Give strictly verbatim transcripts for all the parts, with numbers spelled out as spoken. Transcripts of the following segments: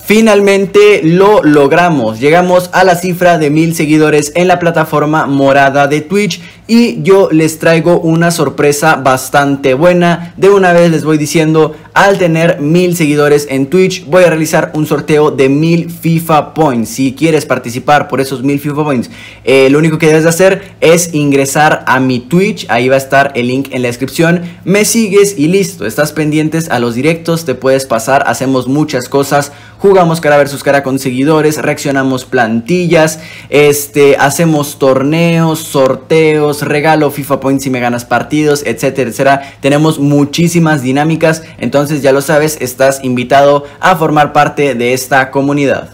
Finalmente lo logramos, llegamos a la cifra de mil seguidores en la plataforma morada de Twitch y yo les traigo una sorpresa bastante buena. De una vez les voy diciendo, al tener mil seguidores en Twitch voy a realizar un sorteo de mil FIFA Points. Si quieres participar por esos mil FIFA Points, eh, lo único que debes de hacer es ingresar a mi Twitch, ahí va a estar el link en la descripción, me sigues y listo, estás pendientes a los directos, te puedes pasar, hacemos muchas cosas, jugamos cara versus cara con seguidores, reaccionamos plantillas, este, hacemos torneos, sorteos, regalo FIFA Points si me ganas partidos, etcétera, etcétera. Tenemos muchísimas dinámicas, entonces ya lo sabes, estás invitado a formar parte de esta comunidad.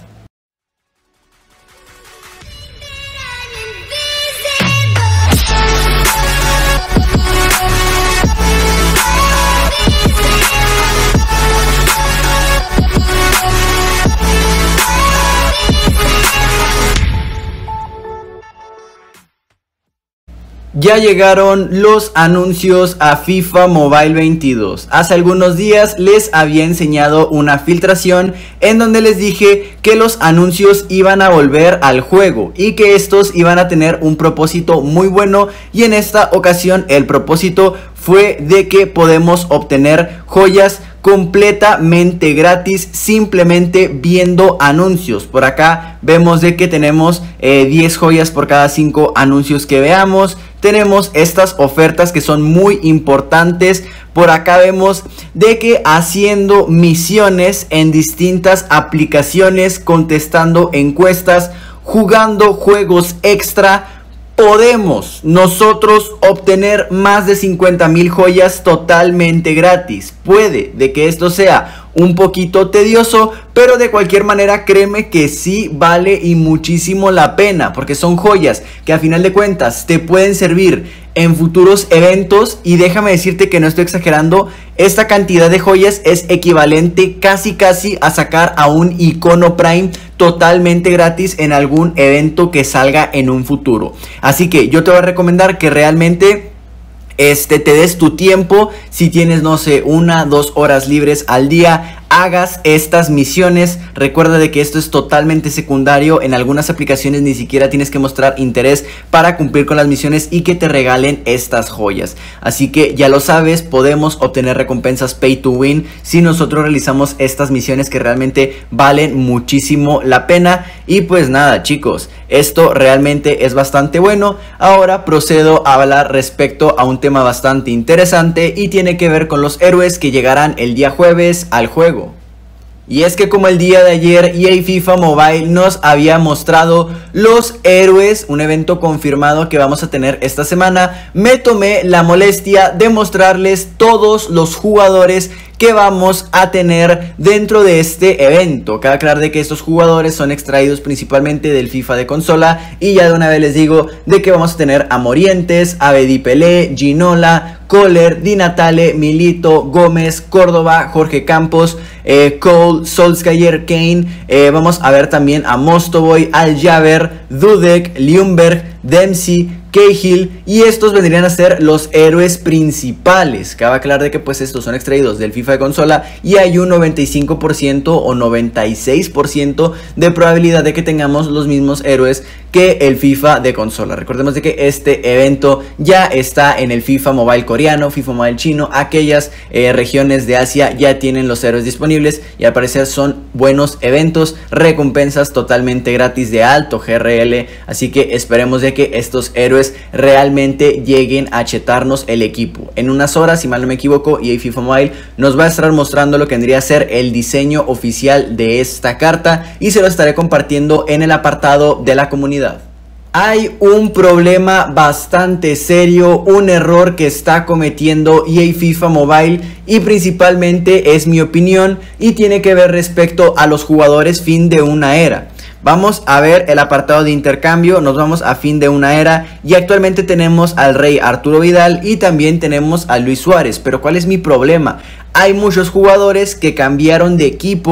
Ya llegaron los anuncios a FIFA Mobile veintidós. Hace algunos días les había enseñado una filtración en donde les dije que los anuncios iban a volver al juego y que estos iban a tener un propósito muy bueno, y en esta ocasión el propósito fue de que podemos obtener joyas completamente gratis simplemente viendo anuncios. Por acá vemos de que tenemos eh, diez joyas por cada cinco anuncios que veamos. Tenemos estas ofertas que son muy importantes. Por acá vemos de que haciendo misiones en distintas aplicaciones, contestando encuestas, jugando juegos extra, podemos nosotros obtener más de cincuenta mil joyas totalmente gratis. Puede de que esto sea un poquito tedioso, pero de cualquier manera créeme que sí vale y muchísimo la pena, porque son joyas que a final de cuentas te pueden servir en futuros eventos. Y déjame decirte que no estoy exagerando, esta cantidad de joyas es equivalente casi casi a sacar a un icono Prime totalmente gratis en algún evento que salga en un futuro. Así que yo te voy a recomendar que realmente Este, te des tu tiempo. Si tienes, no sé, una, dos horas libres al día, hagas estas misiones. Recuerda de que esto es totalmente secundario. En algunas aplicaciones ni siquiera tienes que mostrar interés para cumplir con las misiones y que te regalen estas joyas. Así que ya lo sabes, podemos obtener recompensas pay to win si nosotros realizamos estas misiones que realmente valen muchísimo la pena. Y pues nada, chicos, esto realmente es bastante bueno. Ahora procedo a hablar respecto a un tema bastante interesante y tiene que ver con los héroes que llegarán el día jueves al juego. Y es que como el día de ayer E A FIFA Mobile nos había mostrado los héroes, un evento confirmado que vamos a tener esta semana, me tomé la molestia de mostrarles todos los jugadores que vamos a tener dentro de este evento. Cabe aclarar de que estos jugadores son extraídos principalmente del FIFA de consola, y ya de una vez les digo de que vamos a tener a Morientes, Abedi Pelé, Ginola, Kohler, Di Natale, Milito, Gómez, Córdoba, Jorge Campos, eh, Cole, Solskjaer, Kane. eh, Vamos a ver también a Mostovoy, Aljaber, Dudek, Ljungberg, Dempsey, Cahill, y estos vendrían a ser los héroes principales. Cabe aclarar de que pues estos son extraídos del FIFA de consola y hay un noventa y cinco por ciento o noventa y seis por ciento de probabilidad de que tengamos los mismos héroes que el FIFA de consola. Recordemos de que este evento ya está en el FIFA Mobile coreano, FIFA Mobile chino. Aquellas eh, regiones de Asia ya tienen los héroes disponibles y al parecer son buenos eventos, recompensas totalmente gratis de alto G R L. Así que esperemos de que estos héroes realmente lleguen a chetarnos el equipo. En unas horas, si mal no me equivoco, E A FIFA Mobile nos va a estar mostrando lo que vendría a ser el diseño oficial de esta carta y se lo estaré compartiendo en el apartado de la comunidad. Hay un problema bastante serio, un error que está cometiendo E A FIFA Mobile, y principalmente es mi opinión y tiene que ver respecto a los jugadores fin de una era. Vamos a ver el apartado de intercambio, nos vamos a fin de una era y actualmente tenemos al Rey Arturo Vidal y también tenemos a Luis Suárez. Pero ¿cuál es mi problema? Hay muchos jugadores que cambiaron de equipo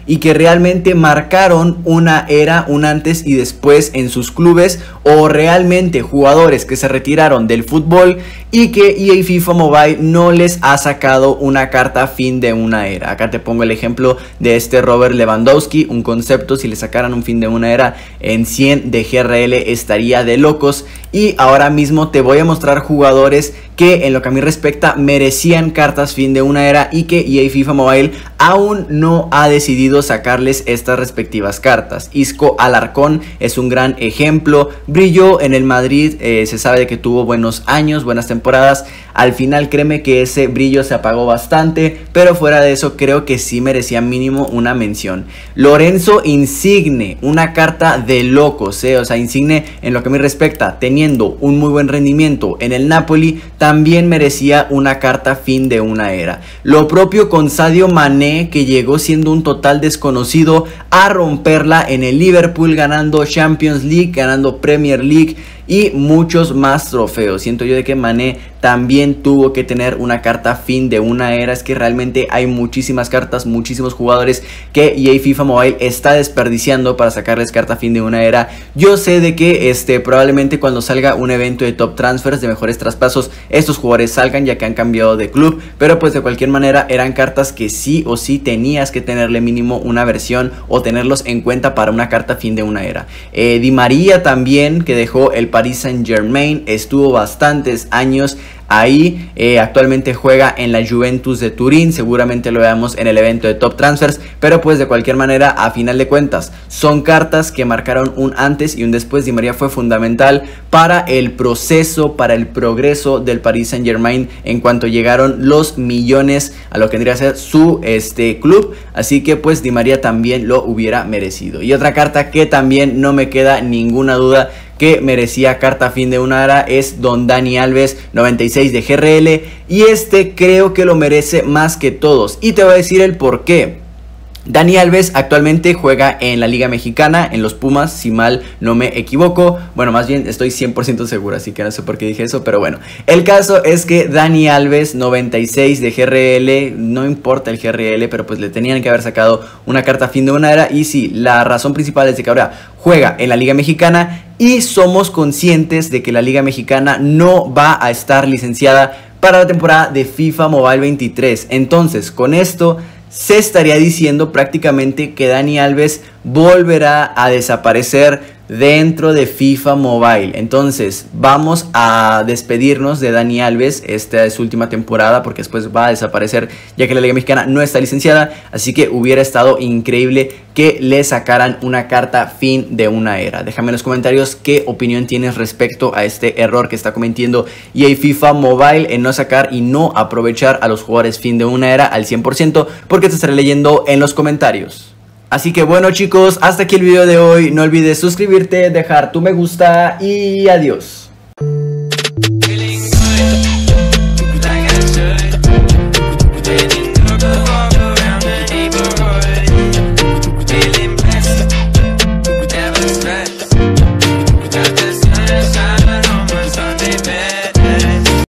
y que realmente marcaron una era, un antes y después en sus clubes, o realmente jugadores que se retiraron del fútbol y que E A FIFA Mobile no les ha sacado una carta fin de una era. Acá te pongo el ejemplo de este Robert Lewandowski, un concepto. Si le sacaran un fin de una era en cien de G R L estaría de locos. Y ahora mismo te voy a mostrar jugadores que en lo que a mí respecta merecían cartas fin de una era y que E A FIFA Mobile aún no ha decidido sacarles estas respectivas cartas. Isco Alarcón es un gran ejemplo, brilló en el Madrid, eh, se sabe de que tuvo buenos años, buenas temporadas. Al final créeme que ese brillo se apagó bastante, pero fuera de eso creo que sí merecía mínimo una mención. Lorenzo Insigne, una carta de locos, eh, o sea, Insigne en lo que a mí respecta, teniendo un muy buen rendimiento en el Napoli, también merecía una carta fin de una era. Lo propio con Sadio Mané, que llegó siendo un total desconocido a romperla en el Liverpool, ganando Champions League, ganando Premier League y muchos más trofeos. Siento yo de que Mané también tuvo que tener una carta fin de una era. Es que realmente hay muchísimas cartas, muchísimos jugadores que E A FIFA Mobile está desperdiciando para sacarles carta fin de una era. Yo sé de que este probablemente cuando salga un evento de top transfers, de mejores traspasos, estos jugadores salgan ya que han cambiado de club, pero pues de cualquier manera eran cartas que sí o sí tenías que tenerle mínimo una versión o tenerlos en cuenta para una carta fin de una era. eh, Di María también, que dejó el Paris Saint Germain, estuvo bastantes años ahí, eh, actualmente juega en la Juventus de Turín, seguramente lo veamos en el evento de top transfers, pero pues de cualquier manera, a final de cuentas, son cartas que marcaron un antes y un después. Di María fue fundamental para el proceso, para el progreso del Paris Saint Germain en cuanto llegaron los millones a lo que tendría que ser su este, club, así que pues Di María también lo hubiera merecido. Y otra carta que también no me queda ninguna duda que merecía carta fin de una era es Don Dani Alves, noventa y seis de G R L, y este creo que lo merece más que todos, y te voy a decir el por qué. Dani Alves actualmente juega en la Liga Mexicana, en los Pumas, si mal no me equivoco. Bueno, más bien estoy cien por ciento seguro, así que no sé por qué dije eso, pero bueno. El caso es que Dani Alves, noventa y seis de G R L, no importa el G R L, pero pues le tenían que haber sacado una carta fin de una era. Y sí, la razón principal es de que ahora juega en la Liga Mexicana y somos conscientes de que la Liga Mexicana no va a estar licenciada para la temporada de FIFA Mobile veintitrés. Entonces, con esto se estaría diciendo prácticamente que Dani Alves volverá a desaparecer dentro de FIFA Mobile. Entonces vamos a despedirnos de Dani Alves. Esta es su última temporada porque después va a desaparecer ya que la Liga Mexicana no está licenciada. Así que hubiera estado increíble que le sacaran una carta fin de una era. Déjame en los comentarios qué opinión tienes respecto a este error que está cometiendo E A FIFA Mobile en no sacar y no aprovechar a los jugadores fin de una era al cien por ciento, porque te estaré leyendo en los comentarios. Así que bueno chicos, hasta aquí el video de hoy. No olvides suscribirte, dejar tu me gusta y adiós.